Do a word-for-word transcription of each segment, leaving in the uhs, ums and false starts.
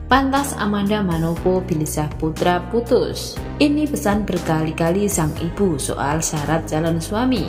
Pantas Amanda Manopo Billy Syahputra putus. Ini pesan berkali-kali sang ibu soal syarat calon suami.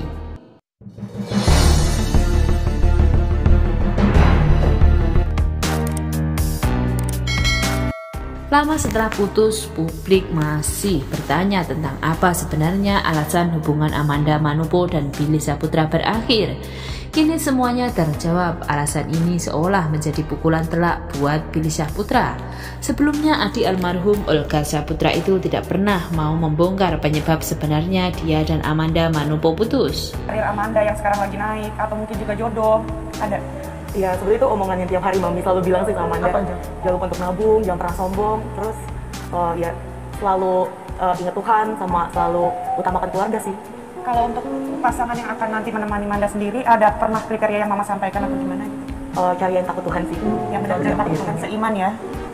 Lama setelah putus, publik masih bertanya tentang apa sebenarnya alasan hubungan Amanda Manopo dan Billy Syahputra berakhir. Kini semuanya terjawab. Alasan ini seolah menjadi pukulan telak buat Billy Syahputra. Sebelumnya adik almarhum Olga Syahputra itu tidak pernah mau membongkar penyebab sebenarnya dia dan Amanda Manopo putus. Karir Amanda yang sekarang lagi naik, atau mungkin juga jodoh, ada. Ya seperti itu omongan yang tiap hari Mami selalu bilang sih sama Amanda. Apa aja? Jangan lupa untuk nabung, jangan pernah sombong, terus uh, ya selalu uh, ingat Tuhan, sama selalu utamakan keluarga sih. Kalau untuk pasangan yang akan nanti menemani Manda sendiri, ada pernah kriteria yang Mama sampaikan atau gimana gitu? Uh, cari yang takut Tuhan sih. Yang benar-benar takut Tuhan, seiman ya.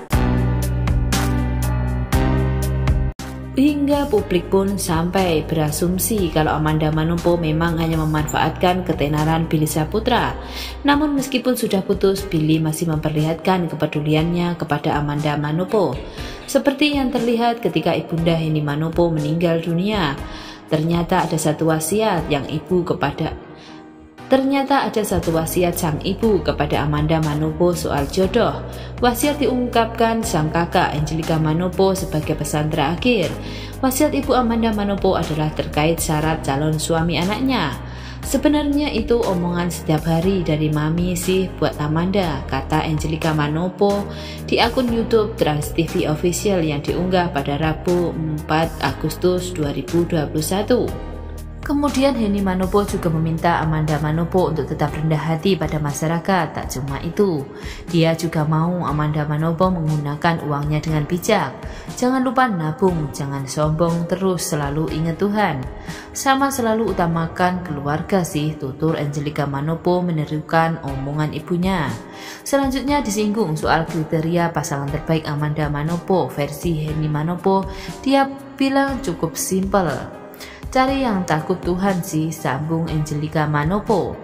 Hingga publik pun sampai berasumsi kalau Amanda Manopo memang hanya memanfaatkan ketenaran Billy Syahputra. Namun meskipun sudah putus, Billy masih memperlihatkan kepeduliannya kepada Amanda Manopo. Seperti yang terlihat ketika ibunda Henny Manopo meninggal dunia. Ternyata ada satu wasiat yang ibu kepada Ternyata ada satu wasiat sang ibu kepada Amanda Manopo soal jodoh. Wasiat diungkapkan sang kakak Angelica Manopo sebagai pesan terakhir. Wasiat ibu Amanda Manopo adalah terkait syarat calon suami anaknya. Sebenarnya itu omongan setiap hari dari Mami sih buat Amanda, kata Angelica Manopo di akun YouTube Trans T V Official yang diunggah pada Rabu empat Agustus dua ribu dua puluh satu. Kemudian Henny Manopo juga meminta Amanda Manopo untuk tetap rendah hati pada masyarakat. Tak cuma itu, dia juga mau Amanda Manopo menggunakan uangnya dengan bijak. Jangan lupa nabung, jangan sombong, terus selalu ingat Tuhan. Sama selalu utamakan keluarga sih, tutur Angelica Manopo menirukan omongan ibunya. Selanjutnya disinggung soal kriteria pasangan terbaik Amanda Manopo versi Henny Manopo. Dia bilang cukup simpel. Cari yang takut Tuhan sih, sambung Angelica Manopo.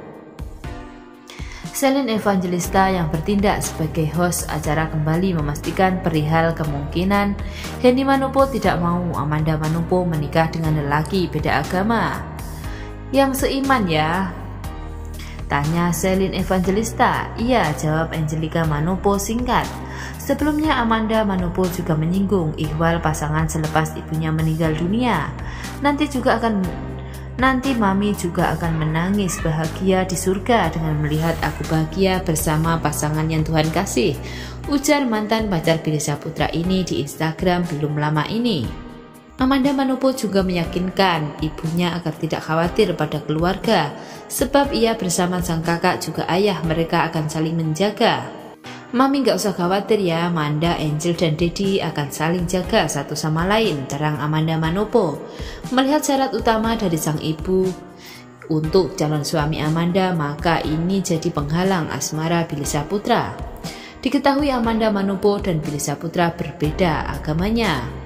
Celine Evangelista yang bertindak sebagai host acara kembali memastikan perihal kemungkinan Henny Manopo tidak mau Amanda Manopo menikah dengan lelaki beda agama. Yang seiman ya? Tanya Celine Evangelista. Iya, jawab Angelica Manopo singkat. Sebelumnya Amanda Manopo juga menyinggung ihwal pasangan selepas ibunya meninggal dunia. Nanti juga akan nanti Mami juga akan menangis bahagia di surga dengan melihat aku bahagia bersama pasangan yang Tuhan kasih, ujar mantan pacar Billy Syahputra ini di Instagram belum lama ini. Amanda Manopo juga meyakinkan ibunya agar tidak khawatir pada keluarga, sebab ia bersama sang kakak juga ayah mereka akan saling menjaga. Mami gak usah khawatir ya, Amanda, Angel, dan Daddy akan saling jaga satu sama lain, terang Amanda Manopo. Melihat syarat utama dari sang ibu untuk calon suami Amanda, maka ini jadi penghalang asmara Billy Syahputra. Diketahui Amanda Manopo dan Billy Syahputra berbeda agamanya.